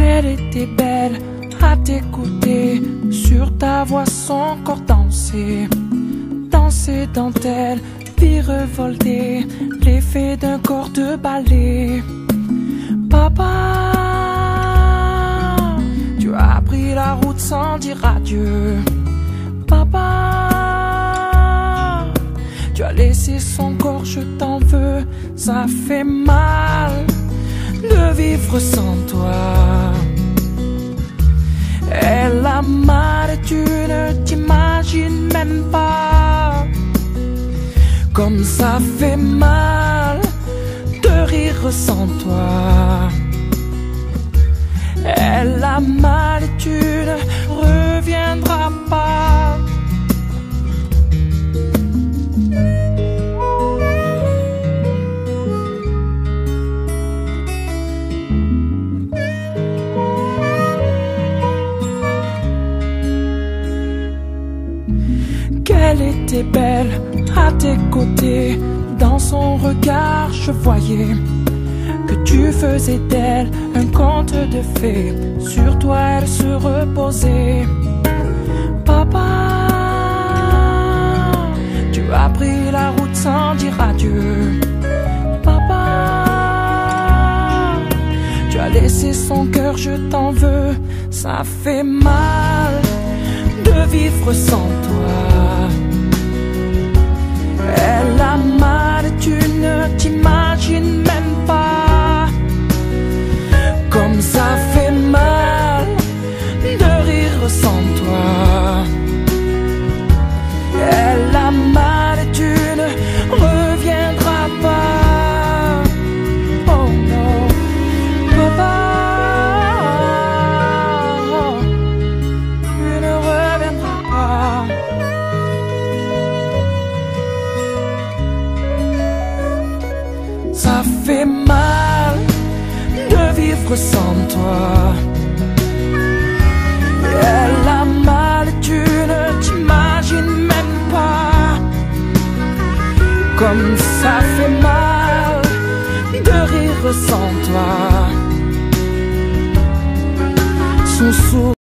qu'elle était belle à t'écouter, sur ta voix son corps danser, danser dentelle, vie revoltée, l'effet d'un corps de ballet. Papa, tu as pris la route sans dire adieu. Papa, tu as laissé son corps, je t'en veux, ça fait mal de vivre sans toi. Elle a mal et tu ne t'imagines même pas comme ça fait mal de rire sans toi. Elle a mal et tu ne reviendras pas. Qu'elle était belle à tes côtés, dans son regard je voyais que tu faisais d'elle un conte de fées, sur toi elle se reposait. Papa, tu as pris la route sans dire adieu. Papa, tu as laissé son cœur, je t'en veux, ça fait mal de vivre sans toi. Elle a mal, tu ne t'imagines même pas comme ça fait mal de rire sans toi. Elle a mal, tu ne reviendras pas. Oh non, papa, tu ne reviendras pas. Ça fait mal de vivre sans toi. Elle a mal, tu ne t'imagines même pas comme ça fait mal de rire sans toi. Son sourire